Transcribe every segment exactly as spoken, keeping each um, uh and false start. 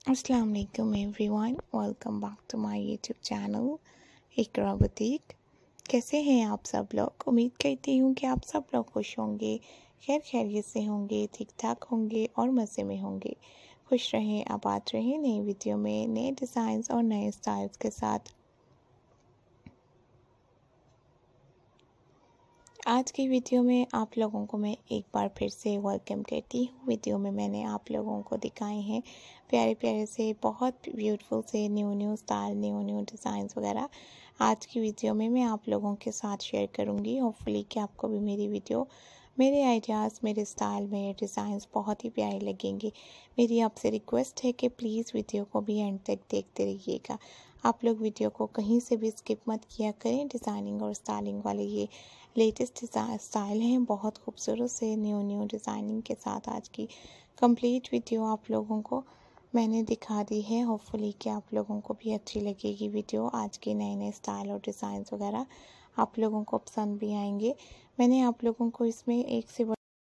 अस्सलाम वालेकुम everyone, welcome back to my YouTube channel Iqra boutique. कैसे हैं आप सब लोग? उम्मीद करती हूँ कि आप सब लोग खुश होंगे, खैर खैरियत से होंगे, ठीक ठाक होंगे और मज़े में होंगे। खुश रहें, आबाद रहें। नई वीडियो में नए डिज़ाइंस और नए स्टाइल्स के साथ आज की वीडियो में आप लोगों को मैं एक बार फिर से वेलकम करती हूँ। वीडियो में मैंने आप लोगों को दिखाए हैं प्यारे प्यारे से, बहुत ब्यूटीफुल से new new style, new new designs वगैरह। आज की वीडियो में मैं आप लोगों के साथ शेयर करूँगी। होपफुली कि आपको भी मेरी वीडियो, मेरे आइडियाज़, मेरे स्टाइल, मेरे डिज़ाइंस बहुत ही प्यारे लगेंगे। मेरी आपसे रिक्वेस्ट है कि प्लीज़ वीडियो को भी एंड तक देखते रहिएगा। आप लोग वीडियो को कहीं से भी स्किप मत किया करें। डिज़ाइनिंग और स्टाइलिंग वाले ये लेटेस्ट स्टाइल हैं, बहुत खूबसूरत से न्यू न्यू डिज़ाइनिंग के साथ आज की कंप्लीट वीडियो आप लोगों को मैंने दिखा दी है। होपफुली कि आप लोगों को भी अच्छी लगेगी वीडियो। आज के नए नए स्टाइल और डिज़ाइंस वगैरह आप लोगों को पसंद भी आएंगे। मैंने आप लोगों को इसमें एक से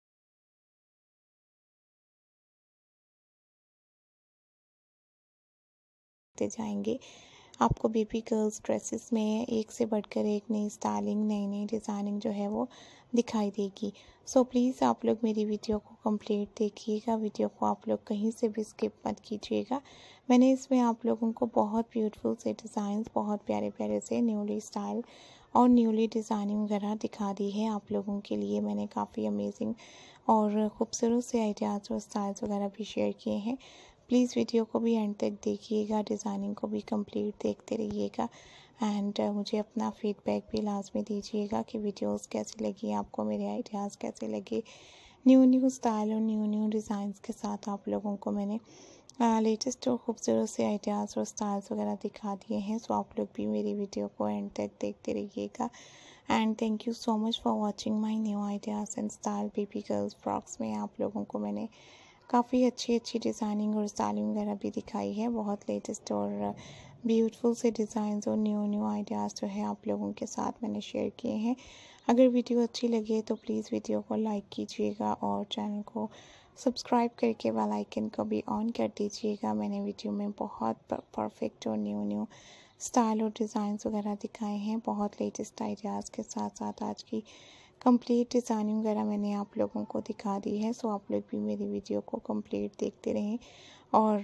बढ़ते जाएंगे। आपको बेबी गर्ल्स ड्रेसेस में एक से बढ़कर एक नई स्टाइलिंग, नई नई डिज़ाइनिंग जो है वो दिखाई देगी। सो प्लीज़ आप लोग मेरी वीडियो को कंप्लीट देखिएगा। वीडियो को आप लोग कहीं से भी स्किप मत कीजिएगा। मैंने इसमें आप लोगों को बहुत ब्यूटीफुल से डिज़ाइंस, बहुत प्यारे प्यारे से न्यूली स्टाइल और न्यूली डिज़ाइनिंग वगैरह दिखा दी है। आप लोगों के लिए मैंने काफ़ी अमेजिंग और ख़ूबसूरत से आइडियाज़ और स्टाइल्स वगैरह भी शेयर किए हैं। प्लीज़ वीडियो को भी एंड तक देखिएगा, डिज़ाइनिंग को भी कंप्लीट देखते रहिएगा एंड uh, मुझे अपना फीडबैक भी लाजमी दीजिएगा कि वीडियोस कैसी लगी आपको, मेरे आइडियाज़ कैसे लगे। न्यू न्यू स्टाइल और न्यू न्यू डिज़ाइंस के साथ आप लोगों को मैंने लेटेस्ट और खूबसूरत से आइडियाज़ और स्टाइल्स वगैरह दिखा दिए हैं। सो आप लोग भी मेरी वीडियो को एंड तक देखते रहिएगा and thank you so much for watching my new ideas and style. Baby girls frocks में आप लोगों को मैंने काफ़ी अच्छी अच्छी डिज़ाइनिंग और स्टाइलिंग वगैरह भी दिखाई है। बहुत लेटेस्ट और ब्यूटीफुल से डिज़ाइंस और न्यू न्यू आइडियाज़ जो है आप लोगों के साथ मैंने शेयर किए हैं। अगर वीडियो अच्छी लगे तो प्लीज़ वीडियो को लाइक कीजिएगा और चैनल को सब्सक्राइब करके बेल आइकन को भी ऑन कर दीजिएगा। मैंने वीडियो में बहुत परफेक्ट और न्यू न्यू स्टाइल और डिज़ाइंस वगैरह दिखाए हैं, बहुत लेटेस्ट आइडियाज़ के साथ साथ आज की कंप्लीट डिज़ाइनिंग वगैरह मैंने आप लोगों को दिखा दी है। सो आप लोग भी मेरी वीडियो को कंप्लीट देखते रहें और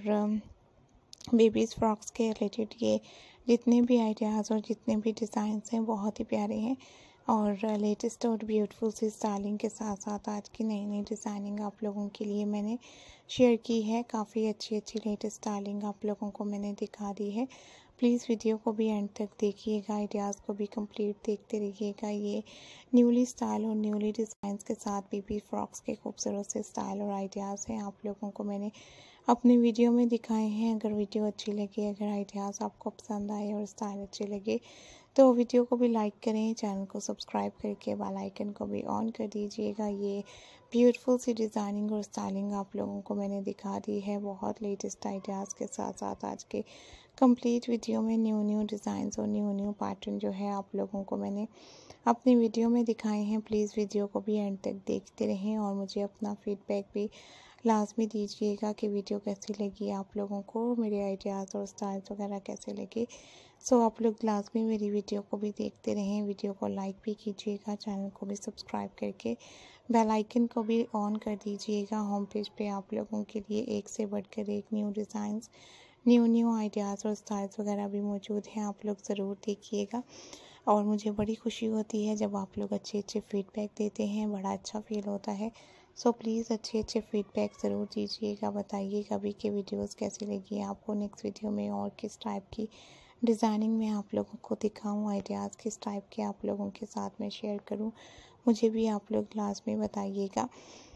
बेबीज़ फ्रॉक्स के रिलेटेड ये जितने भी आइडियाज़ और जितने भी डिज़ाइंस हैं बहुत ही प्यारे हैं और लेटेस्ट और ब्यूटीफुल सी स्टाइलिंग के साथ साथ आज की नई नई डिज़ाइनिंग आप लोगों के लिए मैंने शेयर की है। काफ़ी अच्छी अच्छी लेटेस्ट स्टाइलिंग आप लोगों को मैंने दिखा दी है। प्लीज़ वीडियो को भी एंड तक देखिएगा, आइडियाज़ को भी कंप्लीट देखते रहिएगा। ये न्यूली स्टाइल और न्यूली डिज़ाइंस के साथ बेबी फ्रॉक्स के खूबसूरत से स्टाइल और आइडियाज़ हैं आप लोगों को मैंने अपनी वीडियो में दिखाए हैं। अगर वीडियो अच्छी लगे, अगर आइडियाज़ आपको पसंद आए और स्टाइल अच्छे लगे तो वीडियो को भी लाइक करें, चैनल को सब्सक्राइब करके बेल आइकन को भी ऑन कर दीजिएगा। ये ब्यूटीफुल सी डिज़ाइनिंग और स्टाइलिंग आप लोगों को मैंने दिखा दी है, बहुत लेटेस्ट आइडियाज़ के साथ साथ आज के कंप्लीट वीडियो में न्यू न्यू डिज़ाइंस और न्यू न्यू पैटर्न जो है आप लोगों को मैंने अपनी वीडियो में दिखाए हैं। प्लीज़ वीडियो को भी एंड तक देखते रहें और मुझे अपना फीडबैक भी लाजमी दीजिएगा कि वीडियो कैसी लगी आप लोगों को, मेरे आइडियाज़ और स्टाइल्स वगैरह कैसे लगे। सो आप लोग लाजमी मेरी वीडियो को भी देखते रहें, वीडियो को लाइक भी कीजिएगा, चैनल को भी सब्सक्राइब करके बेल आइकन को भी ऑन कर दीजिएगा। होम पेज पे आप लोगों के लिए एक से बढ़कर एक new designs, new new ideas और स्टाइल्स वगैरह भी मौजूद हैं, आप लोग ज़रूर देखिएगा। और मुझे बड़ी खुशी होती है जब आप लोग अच्छे अच्छे फीडबैक देते हैं, बड़ा अच्छा फील होता है। सो प्लीज़ अच्छे अच्छे फीडबैक ज़रूर दीजिएगा, बताइएगा भी कि वीडियोस कैसी लगी आपको, नेक्स्ट वीडियो में और किस टाइप की डिज़ाइनिंग में आप लोगों को दिखाऊं, आइडियाज़ किस टाइप के आप लोगों के साथ में शेयर करूं, मुझे भी आप लोग लाजमी बताइएगा।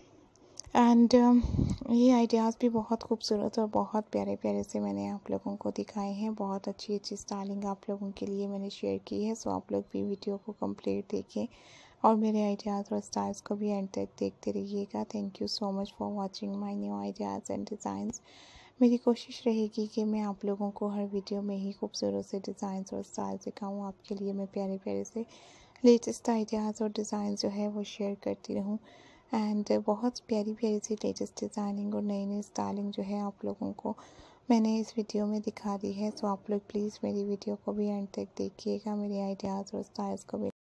एंड uh, ये आइडियाज़ भी बहुत खूबसूरत और बहुत प्यारे प्यारे से मैंने आप लोगों को दिखाए हैं, बहुत अच्छी अच्छी स्टाइलिंग आप लोगों के लिए मैंने शेयर की है। सो आप लोग भी वीडियो को कंप्लीट देखें और मेरे आइडियाज़ और स्टाइल्स को भी एंड तक देखते रहिएगा। Thank you so much for watching my new ideas and designs. मेरी कोशिश रहेगी कि मैं आप लोगों को हर वीडियो में ही खूबसूरत से डिज़ाइंस और स्टाइल्स दिखाऊँ। आपके लिए मैं प्यारे प्यारे से लेटेस्ट आइडियाज़ और डिज़ाइन जो है वो शेयर करती रहूँ एंड बहुत प्यारी प्यारी सी लेटेस्ट डिज़ाइनिंग और नई नई स्टाइलिंग जो है आप लोगों को मैंने इस वीडियो में दिखा दी है। सो आप लोग प्लीज़ मेरी वीडियो को भी एंड तक देखिएगा, मेरे आइडियाज़ और स्टाइल्स को भी।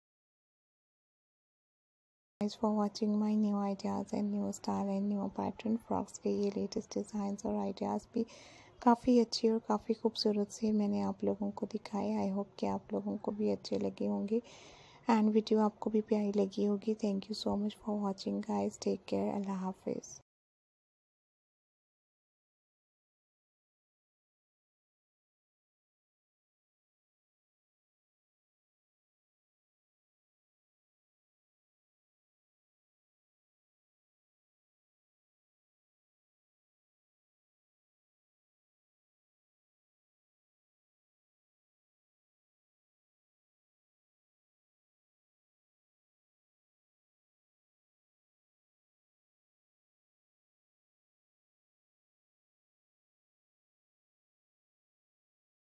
Thanks for watching my new ideas and new style and new pattern frocks के ये लेटेस्ट डिज़ाइंस और आइडियाज़ भी काफ़ी अच्छी और काफ़ी खूबसूरत से मैंने आप लोगों को दिखाए। आई होप कि आप लोगों को भी अच्छे लगे होंगे एंड वीडियो आपको भी प्यारी लगी होगी। Thank you so much for watching guys. Take care. अल्लाह हाफिज़।